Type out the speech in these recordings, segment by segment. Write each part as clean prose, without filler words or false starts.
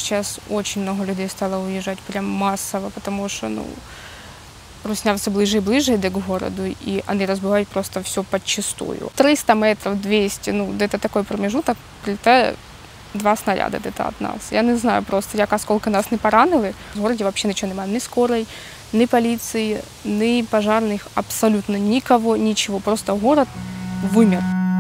сейчас очень много людей стало уезжать, прям массово, потому что, ну, Русня все ближе и ближе йде к городу, и они разбивают просто все подчистую. 300 метров, 200, ну, где-то такой промежуток, прилетает 2 снаряди где-то от нас. Я не знаю просто, як осколки нас не поранили. В городі взагалі нічого немає, ні скорої, ні поліції, ні пожарних, абсолютно нікого, нічого. Просто город вимер.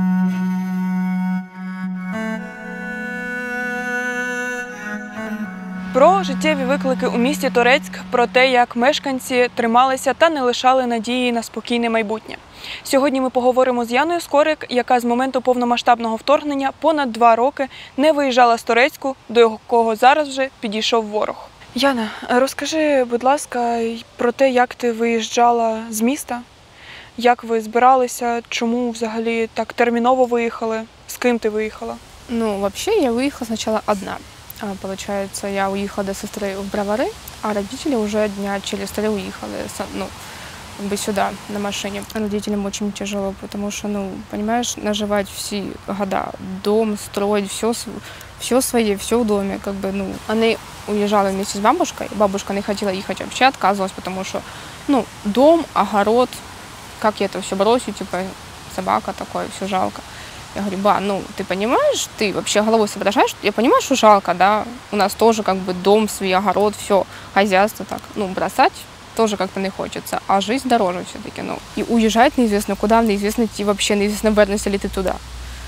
Про життєві виклики у місті Торецьк, про те, як мешканці трималися та не лишали надії на спокійне майбутнє. Сьогодні ми поговоримо з Яною Скорик, яка з моменту повномасштабного вторгнення понад 2 роки не виїжджала з Торецьку, до якого зараз вже підійшов ворог. Яна, розкажи, будь ласка, про те, як ти виїжджала з міста, як ви збиралися, чому взагалі так терміново виїхали, з ким ти виїхала? Ну, вообще я выехала сначала одна. Получается, я уехала до сестры в Бровары, а родители уже дня через 3 уехали, ну, как бы сюда на машине. Родителям очень тяжело, потому что, ну, понимаешь, наживать все года, дом строить, все свое, все в доме, как бы, ну. Они уезжали вместе с бабушкой, бабушка не хотела ехать вообще, отказывалась, потому что, ну, дом, огород, как я это все бросю, типа, собака такое, все жалко. Я говорю, ба, ну, ты понимаешь, ты вообще головой соображаешь, я понимаю, что жалко, да, у нас тоже как бы дом, свой огород, все, хозяйство так, ну, бросать тоже как-то не хочется, а жизнь дороже все-таки, ну, и уезжать неизвестно куда, неизвестно идти вообще, неизвестно, вернешься ли ты туда,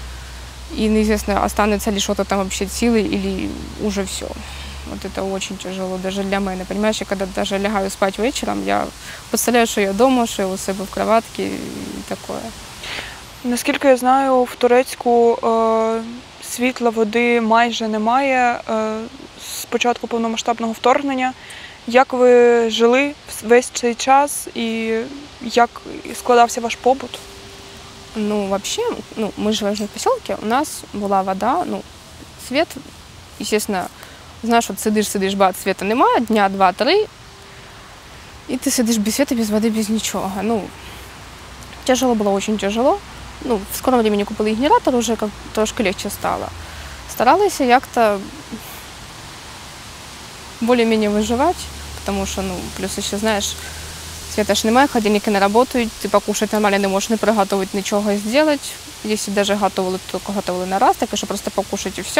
и неизвестно, останется ли что-то там вообще силы или уже все. Вот это очень тяжело, даже для меня, понимаешь, я когда даже лягаю спать вечером, я представляю, что я дома, что я у себя в кроватке и такое. Наскільки я знаю, в Торецьку світла, води майже немає з початку повномасштабного вторгнення. Як ви жили весь цей час і як складався ваш побут? Ну, вообще, ну, мы живем в поселке, у нас была вода, ну, свет, естественно, знаешь, вот сидиш, бац, света немає, дня 2-3, и ты сидишь без света, без воды, без ничего. Ну, тяжело было, очень тяжело. Ну, в скором времени купили генератор, уже как трошки легче стало. Старалась як-то более-менее выживать, потому что, ну, плюс еще, знаешь, света ж немає, холодильники не работают, ты покушать нормально не можешь не приготовить, ничего сделать. Если даже готовили, то только готовили на раз, так что просто покушать и все.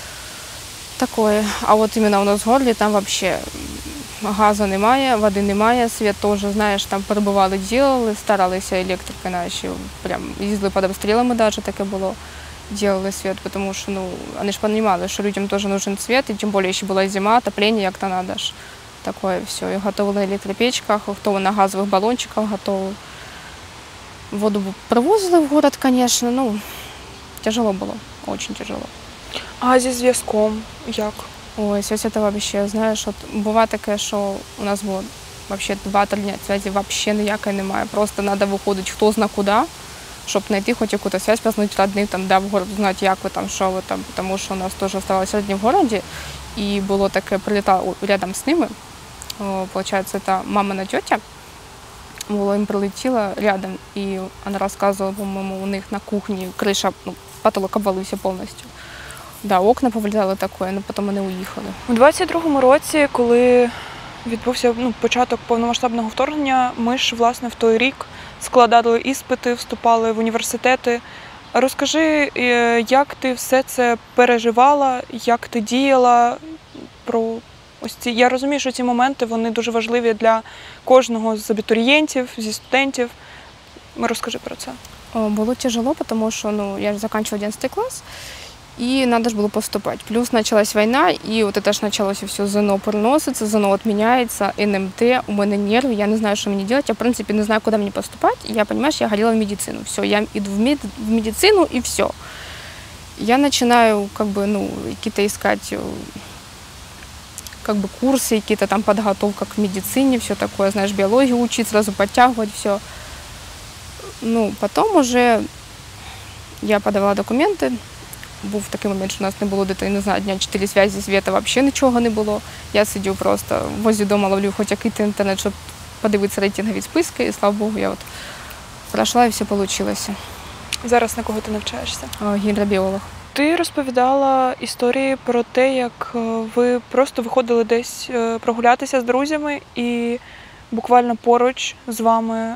Такое. А вот именно у нас в городе там вообще газу немає, води немає, світ теж, знаєш, там перебували, ділили, старалися електрики наші, прям їздили під обстрілами, навіть таке було, ділили світ, тому що, ну, вони ж розуміли, що людям теж потрібен світ, і тим більше, ще була зима, отоплення, як то треба ж, таке все, і готували на електропечках, хто на газових балончиках готував. Воду привозили в город, звісно, ну, тяжело було, дуже тяжело. А зі зв'язком як? Ой, связь это вообще, знаєш, от буває таке, що у нас було вообще 2-3 дня зв'язку вообще ніякої немає. Просто треба виходити хто зна куди, щоб знайти хоч якусь зв'язку, позвонити родним, там, да, в город, знати, як ви там, що ви там, тому що у нас теж залишилися родні в городі, і було таке, прилітало рядом з ними, получається, це мамина тетя, їм прилетіла рядом, і вона розказувала, по-моєму, у них на кухні криша, ну, потолок обвалився повністю. Да, окна повилітали таке, але потім вони уїхали. У 22-му році, коли відбувся, ну, початок повномасштабного вторгнення, ми ж, власне, в той рік складали іспити, вступали в університети. Розкажи, як ти все це переживала, як ти діяла про ось ці... Я розумію, що ці моменти, вони дуже важливі для кожного з абітурієнтів, зі студентів. Розкажи про це. Було тяжело, тому що, ну, я ж закінчила 11 клас, и надо же было поступать. Плюс началась война, и вот это ж началось все, ЗНО переносится, ЗНО отменяется, НМТ, у меня нервы, я не знаю, что мне делать, я, в принципе, не знаю, куда мне поступать. Я, понимаешь, я хотела в медицину, все, я иду в медицину, и все. Я начинаю, как бы, ну, какие-то искать, как бы, курсы, какие-то там подготовка к медицине, все такое, знаешь, биологию учить, сразу подтягивать, все. Ну, потом уже я подавала документы. Був такий момент, що у нас не було дитини, не знаю, дня 4 зв'язки, світа, взагалі нічого не було. Я сидю просто возле дому, ловлю хоч якийсь інтернет, щоб подивитися рейтингові списки, і, слава Богу, я от пройшла і все вийшло. Зараз на кого ти навчаєшся? Гідробіолог. Ти розповідала історії про те, як ви просто виходили десь прогулятися з друзями і буквально поруч з вами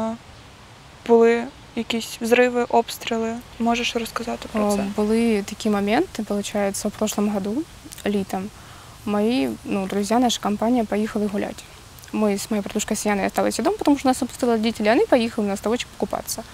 були якісь взриви, обстріли. Можеш розказати про це? Были такие моменты, получается, в прошлом году, летом, мои, друзья, наша компания поехали гулять. Мы с моей подружкой Сияной остались дома, потому что нас опустили родители, они поехали на ставочек покупаться.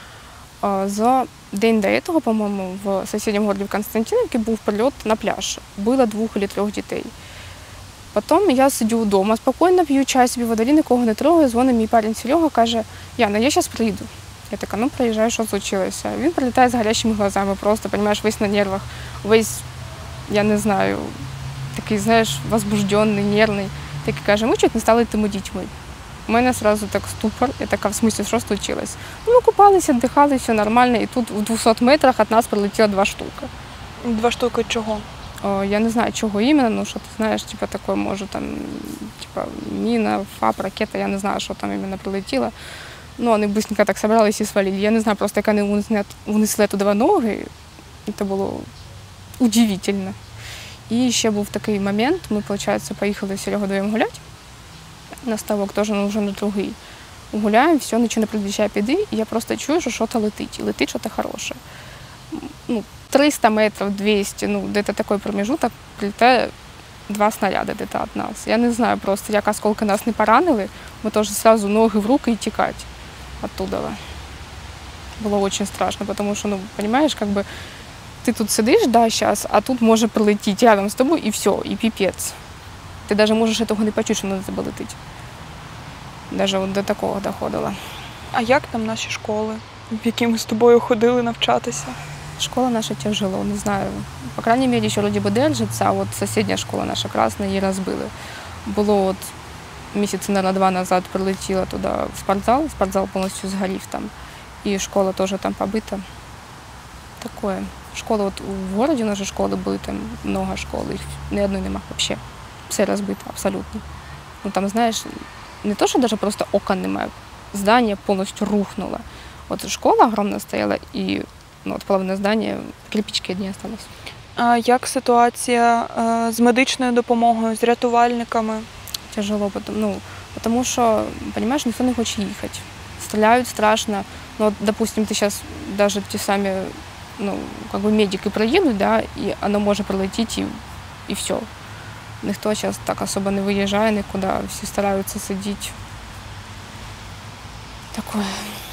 За день до этого, по-моему, в соседнем городе в Константиновке був прильот на пляж. Было 2 или 3 дітей. Потім я сидю вдома, спокійно п'ю чай собі водолі, нікого не трогаю, дзвонить мій парень Серега, каже: Яна, я зараз прийду. Я така, приїжджаю, що случилося? Він прилітає з гарячими глазами, просто, розумієш, весь на нервах, весь, я не знаю, такий, знаєш, возбуждений, нервний. Такий каже: ми чуть не стали тими дітьми. У мене одразу так ступор, я така, в смысле, що случилось? Ми купалися, дихали, все нормально, і тут в 200 метрах від нас прилетіло 2 штуки. 2 штуки чого? Я не знаю, чого іменно, що ти знаєш, типа таке, може, там, типа, міна, ФАП, ракета, я не знаю, що там іменно прилетіло. Вони быстренько так собрались і свалили. Я не знаю, просто як вони унесли туди ноги, це було удивительно. І ще був такий момент, ми, виходить, поїхали з Серегою вдвоєм гуляти. На ставок теж вже на другий. Гуляємо, все, нічого не предвіщає біди, і я просто чую, що щось летить, і летить щось хороше. 300 метрів, 200, де-то такий промежуток, прилітає 2 снаряди де-то від нас. Я не знаю просто, як осколки нас не поранили, ми теж одразу ноги в руки і тікати оттуда. Було дуже страшно, тому що, розумієш, как бы, ти тут сидиш, да, зараз, а тут може прилетіти рядом з тобою і все, і піпець. Ти навіть можеш цього не почути, що воно тебе летить. Навіть от до такого доходило. А як там наші школи, в які ми з тобою ходили навчатися? Школа наша тяжело, не знаю. По крайней мере, еще вроде бы держится, а вот соседняя школа наша красная, її розбили. Було от місяці, наверное, 2 назад прилетіла туди в спортзал повністю згорів там. І школа теж там побита. Такое. Школа, от в городі у нас же школи були, там много школ, їх ні одної нема взагалі. Все розбито, абсолютно. Там, знаєш, не то, що навіть просто окон немає, здання повністю рухнуло. От школа огромна стояла, і половина здання, кирпички одні залишились. А як ситуація з медичною допомогою, з рятувальниками? Тяжело, тому що, розумієш, ніхто не хоче їхати. Стріляють страшно. Допустим, ти зараз навіть ті самі, медики приїдуть, да, і воно може прилетіти, і все. Ніхто зараз так особо не виїжджає нікуди, всі стараються сидіти. Таке.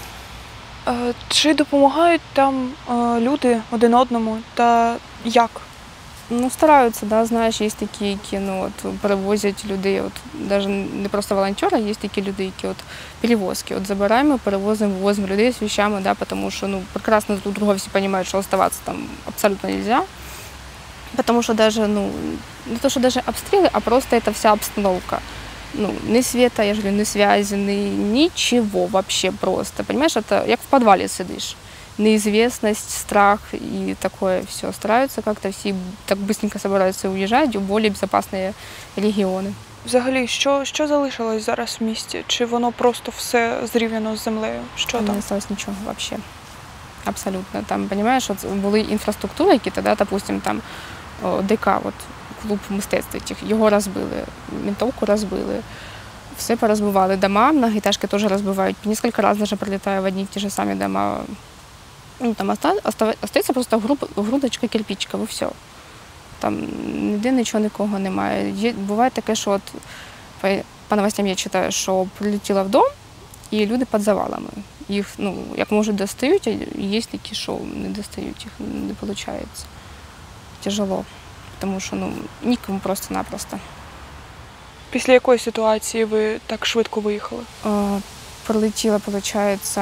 Чи допомагають там люди один одному та як? Стараються, да, знаєш, є такі, які перевозять людей, навіть не просто волонтери, є такі люди, які перевозки. Забираємо, перевозимо, вивозимо людей з вещами, да, тому що прекрасно друг друга всі розуміють, що залишатися там абсолютно не можна. Потому что даже, не то, что даже обстрелы, а просто это вся обстановка. Ни света, я же говорю, ни связи, ничего вообще просто. Понимаешь, это как в подвале сидишь. Неизвестность, страх и такое все. Стараются как-то все так быстренько собираются уезжать в более безопасные регионы. Взагалі, що залишилось зараз в місті? Чи воно просто все зрівняно з землею? Що там? Не осталось ничего вообще. Абсолютно. Там, понимаешь, були інфраструктури якісь, да, допустим, там ДК, клуб мистецтв, його розбили, ментовку розбили, все порозбивали. Дома, многоэтажки теж розбивають. Несколько разів вже прилітає в одні ті ж самі дома. Там остається просто грудочка, кирпичка, і все. Там ніде нічого, нікого немає. Буває таке, що по новостям я читаю, що прилетіло в дом, і люди під завалами. Їх, як можуть, достають, а є такі, що не достають, їх не виходить. Тяжело, тому що нікому просто-напросто. Після якої ситуації ви так швидко виїхали? Прилетіло, виходить,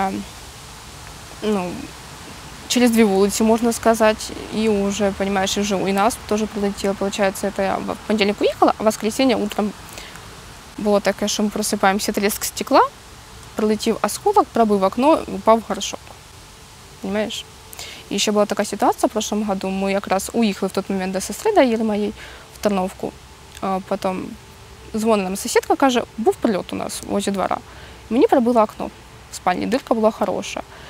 через 2 вулиці, можна сказати, і вже, розумієш, вже у нас теж прилетіло, виходить, це я в понедільник уїхала, а в воскресенье утром було таке, що ми просипаємося, тріск стекла, прилетів осколок, пробив окно, упав в горшок. Розумієш? І ще була така ситуація в прошлом году, ми якраз уїхали в той момент до сестри, до Іри моєї, в Тарновку. Потім дзвонить нам сусідка, каже, був прильот у нас возле двора. Мені пробило окно в спальні, дирка була хороша.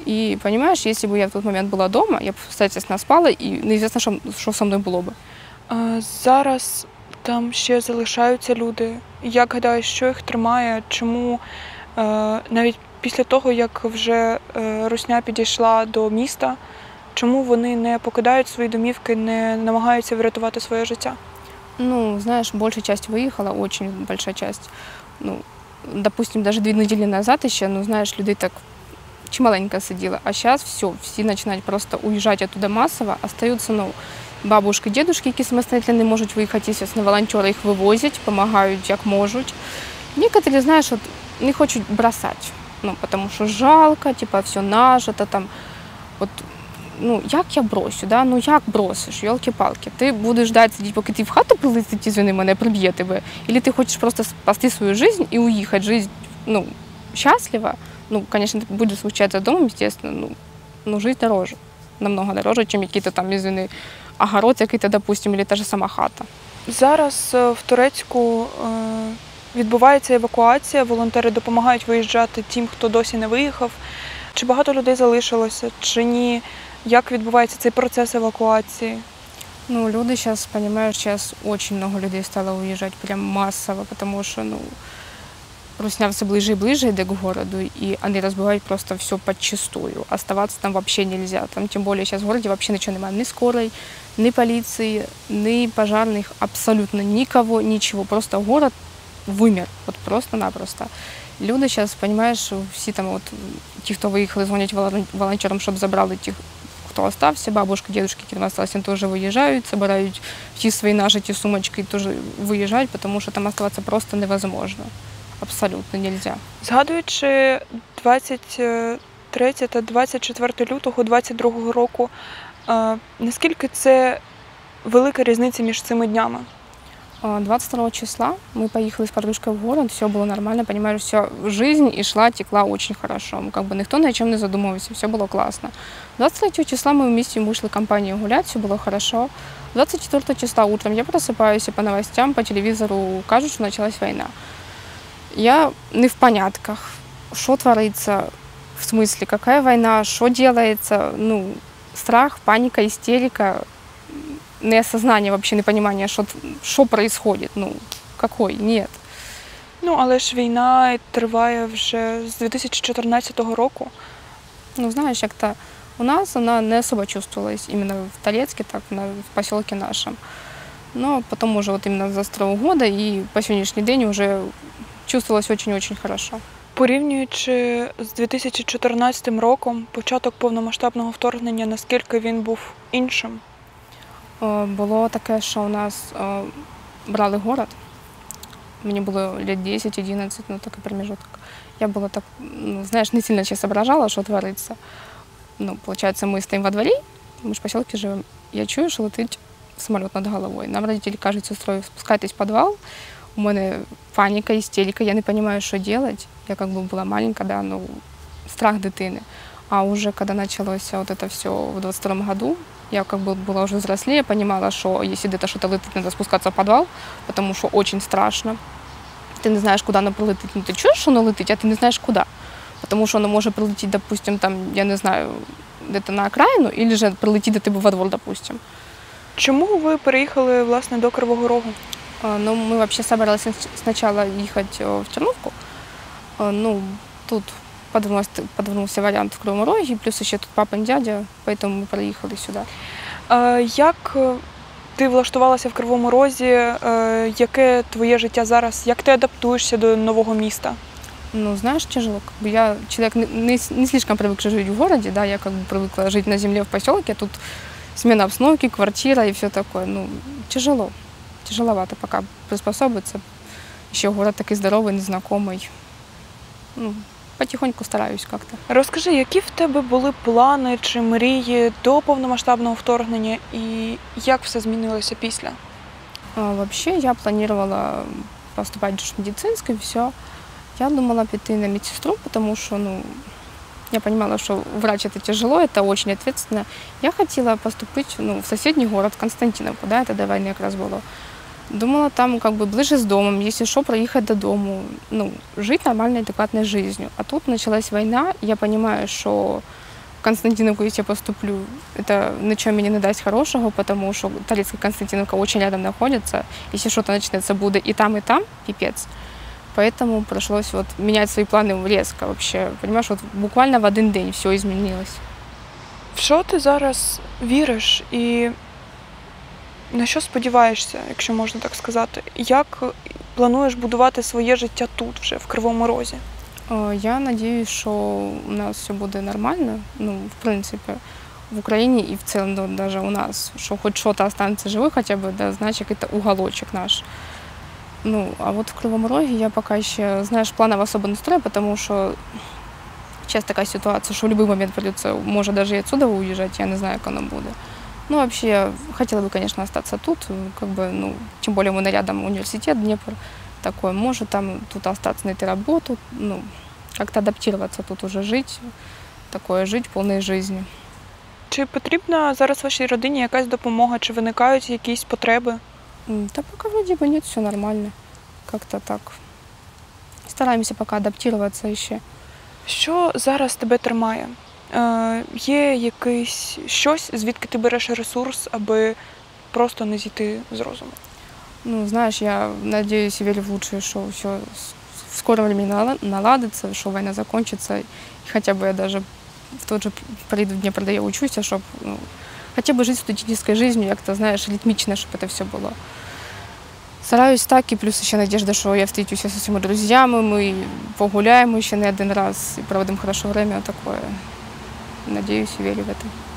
И понимаешь, если бы я в тот момент была дома, я бы, соответственно, спала, и неизвестно, що со мною було би. Зараз там ще залишаються люди. Як гадаєш, що їх тримає? Чому навіть після того, як вже русня підійшла до міста, чому вони не покидають свої домівки, не намагаються врятувати своє життя? Ну, знаешь, большая часть выехала, очень большая часть. Ну, допустим, даже 2 недели назад еще, ну, знаешь, людей так чималенько сиділо. А зараз всі починають просто уїжджати оттуда масово, остаються, ну, бабушки, дедушки, які самостоятельно не можуть виїхати, естественно, волонтери їх вивозять, допомагають як можуть. Некоторі, знаєш, от, не хочуть бросати, ну, тому що жалко, типа, все нажито, там, от, ну, як я бросю, да? Ну, як бросиш, йолки-палки? Ти будеш ждати сидіти, поки ти в хату прилетить, извини мене, приб'є тебе, або ти хочеш просто спасти свою життя і уїхати, жити, ну, счастливо. Ну, конечно, это будет случаться дома, естественно, ну, жизнь дороже. Намного дороже, чем какие-то там, извини, огород який-то, допустим, или та же сама хата. Зараз в Торецьку відбувається евакуація, волонтери допомагають виїжджати тим, хто досі не виїхав. Чи багато людей залишилося, чи ні? Як відбувається цей процес евакуації? Ну, люди сейчас, понимаешь, сейчас очень много людей стало уезжать, прям массово, потому что, ну, русня все ближе и ближе йде к городу, и они разбивают просто все подчистую. Оставаться там вообще нельзя. Там, тем более, сейчас в городе вообще ничего немає. Ни скорой, ни полиции, ни пожарных, абсолютно никого, ничего. Просто город вымер, вот просто-напросто. Люди сейчас, понимаешь, всі там, от, ті, хто виїхали, дзвонять волонтерам, щоб забрали тих, хто остався, бабушки, дедушки, які там осталось, вони теж виїжджають, збирають всі свої нажиті сумочки і теж виїжджають, тому що там оставатися просто невозможно. Абсолютно нельзя. Згадуючи 23 та 24 лютого 2022 року, наскільки це велика різниця між цими днями? 22 числа мы поехали с подружкой в город, все было нормально, понимаешь, все, жизнь и шла, текла очень хорошо. Как бы никто ни о чем не задумывался, все было классно. 23 числа мы вместе вышли компанией гулять, все было хорошо. 24 числа утром я просыпаюсь и по новостям, по телевизору кажут, что началась война. Я не в понятках, что творится, в смысле, какая война, что делается, ну, страх, паника, истерика, неосознание, вообще непонимание, что происходит, ну, какой, нет. Ну, але ж війна триває вже з 2014 року. Ну, знаешь, как-то у нас она не особо чувствовалась, именно в Торецке, так, в поселке нашем. Но потом уже вот именно за 2 года и по сегодняшний день уже чувствовалось очень-очень хорошо. Порівнюючи з 2014 роком, початок повномасштабного вторгнення, наскільки він був іншим? Було таке, що у нас брали город. Мені було лет 10-11, ну такий промежуток. Я була так, ну, знаєш, не сильно ще соображала, що твориться. Ну, получается, ми стоїмо во дворі, ми ж в поселке живемо. Я чую, що летить самоліт над головою. Нам родителі кажуть, сестрою, спускайтесь в підвал. У мене паніка, істерика, я не розумію, що робити. Я как бы була маленька, да, ну, страх дитини. А уже когда началось вот это все в 22 году, я как бы была уже взрослее, понимала, что если где-то что-то летит, надо спускаться в подвал, потому что очень страшно. Ты не знаешь, куда оно прилетит. Ну, ты чуешь, что оно летит, а ты не знаешь, куда. Потому что оно может прилететь, допустим, там, я не знаю, где-то на окраїну, или же прилетить до тебе во двор, допустим. Чому ви переїхали, власне, до Кривого Рогу? Ну, мы вообще собирались сначала ехать в Черновку. Ну, тут подвернулся вариант в Кривому Рогі, плюс ще тут папин дядя, поэтому ми приїхали сюди. Як ти влаштувалася в Кривому Розі? Яке твоє життя зараз? Як ти адаптуєшся до нового міста? Ну, знаешь, тяжело. Как бы я человек не слишком привыкший жить в городе, да, я как бы привыкла жить на земле в поселке, тут смена обстановки, квартира и все такое. Ну, тяжело. Тяжеловато пока приспособиться. Еще город такой здоровый, незнакомый. Ну, потихоньку стараюсь как-то. Розкажи, які в тебе були плани чи мрії до повномасштабного вторгнення і як все змінилося після? Вообще я планировала поступать в медицинское, все. Я думала пойти на медсестру, потому что, ну, я понимала, что врач это тяжело, это очень ответственно. Я хотела поступить, ну, в соседний город, Константиновку, да, это до войны как раз было. Думала там как бы ближе с домом, если что, проехать до дому, ну, жить нормальной, адекватной жизнью. А тут началась война, я понимаю, что Константиновку, если я поступлю, это ничего мне не даст хорошего, потому что Талицкая Константиновка очень рядом находится. Если что-то начнется, буду и там, пипец. Поэтому пришлось вот менять свои планы резко вообще. Понимаешь, вот буквально в один день все изменилось. В що ти зараз віриш і на що сподіваєшся, якщо можна так сказати? Як плануєш будувати своє життя тут вже, в Кривому Розі? Я надеюсь, что у нас все будет нормально, ну, в принципе, в Украине и в целом ну, даже у нас, что хоть что-то останется живой хотя бы, да, значит, это уголочек наш. Ну, а вот в Кривом Роге я пока еще, знаешь, планов особо не строю, потому что сейчас такая ситуация, что в любой момент придется, может даже и отсюда уезжать, я не знаю, как оно будет. Ну, вообще, я хотела бы, конечно, остаться тут, как бы, ну, тем более мы рядом университет Днепр такой, может там тут остаться, найти работу, ну, как-то адаптироваться тут уже жить, такое жить полной жизнью. Чи потрібна зараз вашій родині якась допомога, чи виникають якісь потреби? Да пока вроде бы нет, все нормально, как-то так. Стараемся пока адаптироваться еще. Що зараз тебе тримає? Є якийсь щось, звідки ти береш ресурс, аби просто не зійти з розуму? Ну, знаешь, я надеюсь и верю в лучшее, что все в скором времени наладится, что война закончится. И хотя бы я даже в тот же приеду в Днепр, где я учусь, чтобы ну, хотя бы жить студенческой жизнью, как-то, знаешь, ритмично, чтобы это все было. Стараюсь так, и плюс еще надежда, что я встречусь со своими друзьями, мы погуляем еще не один раз и проводим хорошо время, такое. Надеюсь и верю в это.